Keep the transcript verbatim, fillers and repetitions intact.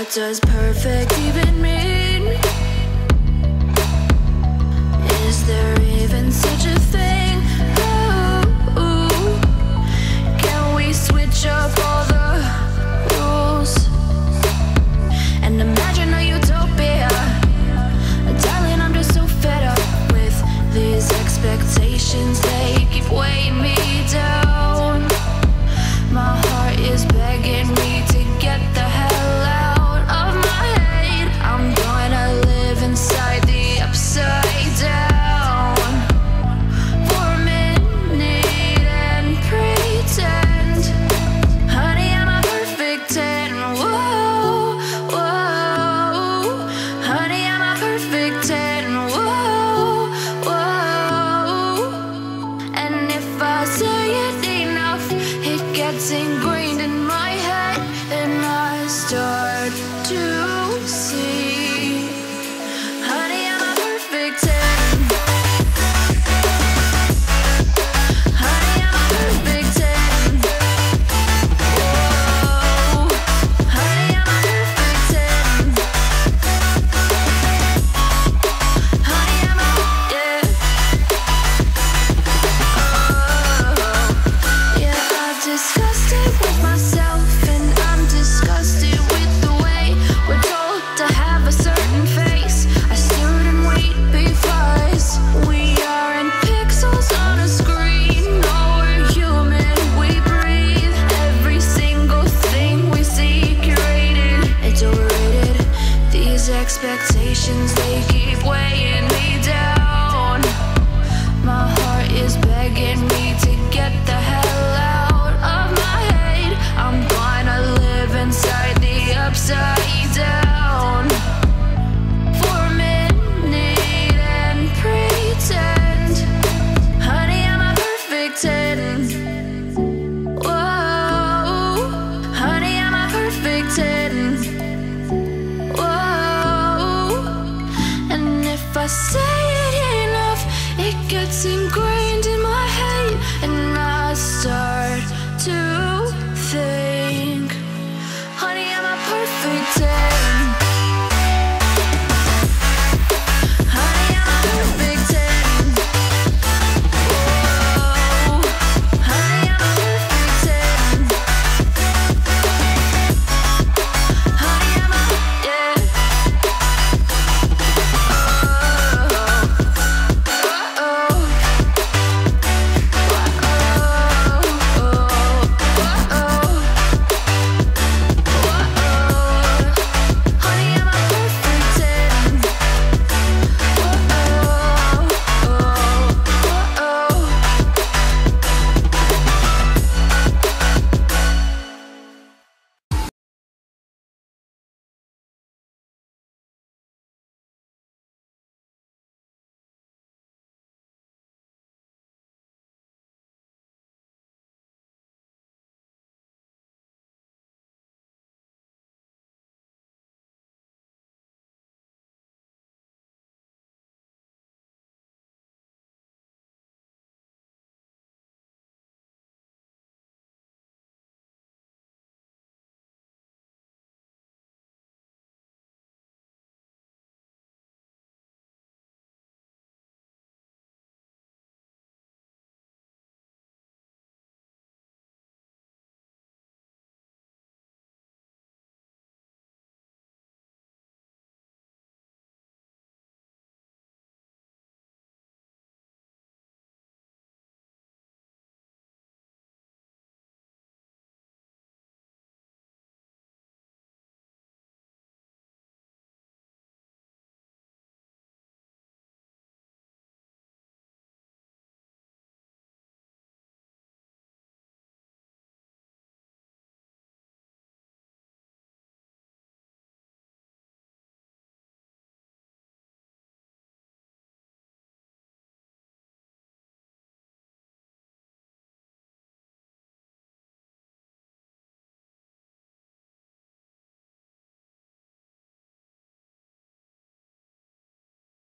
What does perfect even mean? Is there even such a thing? Ooh, can we switch up all the rules and imagine a utopia? Darling, I'm just so fed up with these expectations. They keep weighing me down. My heart is begging me to get the hell out of my head. I'm gonna live inside the upside down for a minute and pretend, honey, I'm a perfect ten. Whoa, whoa, honey, I'm a perfect ten. Whoa, whoa, and if I say it enough, it gets ingrained in my head, and I start to see, honey, I'm a perfect ten. Honey, I'm a perfect ten. Whoa, honey, I'm a perfect ten. Honey, I'm a, yeah. Oh, yeah, I've discussed it with myself, and I'm disgusted with the way we're told to have a certain face, a certain weight, because we aren't pixels on a screen. No, we're human, we breathe. Every single thing we see curated, it's overrated. These expectations, they keep weighing me down. My heart is begging me to get the hell out of my head. I'm gonna live inside the upside down for a minute and pretend, honey, I'm a perfect ten. Whoa, honey, I'm a perfect ten. Whoa, and if I say it enough, it gets ingrained